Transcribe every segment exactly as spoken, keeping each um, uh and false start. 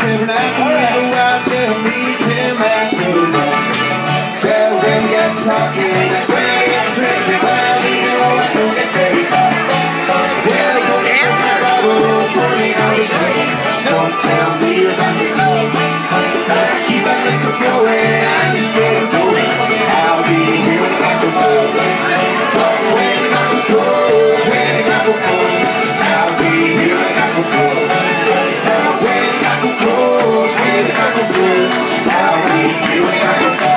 every night we go out there and meet him at the road. Well, when we get to talking, that's when we get to drinking. Well, we go out and get ready. Well, we'll get to Bible, burning on the day. Don't tell me about the love. Keep that liquor flowing, I'm just getting going. I'll be here when the gospel goes. When the gospel goes, when the gospel goes, I'll be here when the gospel goes. When the gospel goes, when the gospel goes, I'll be here when the gospel goes.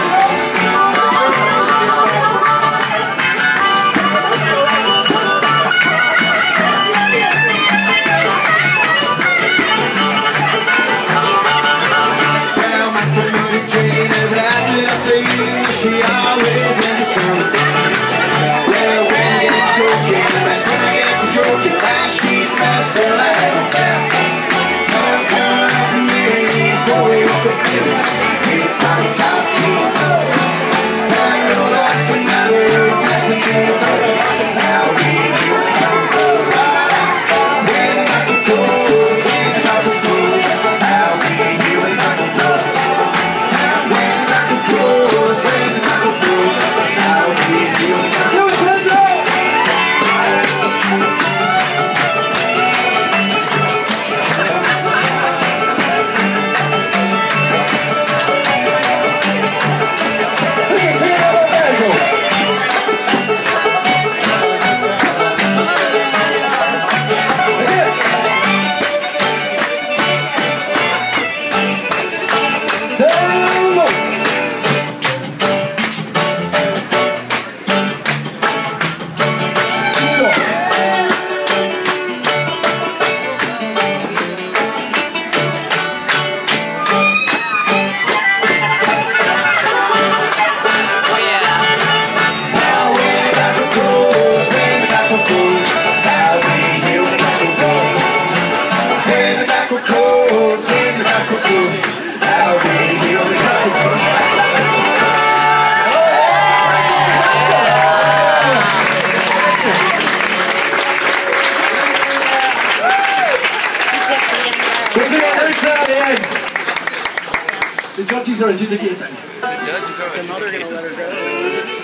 She always ends up coming. Well, when I get to joking, that's when I get to joking. Like she's the best girl I ever found. Come coming up to me, throw it up the feelings. In the top top jeans. I know like another blessing in the world. I'll be here when the gospel goes. When the gospel goes, when the gospel goes, I'll be here when the gospel goes. When the gospel goes, when the gospel goes, I'll be here when the gospel goes. The judges are adjudicating. The judges are adjudicating. So now they're going to let her go.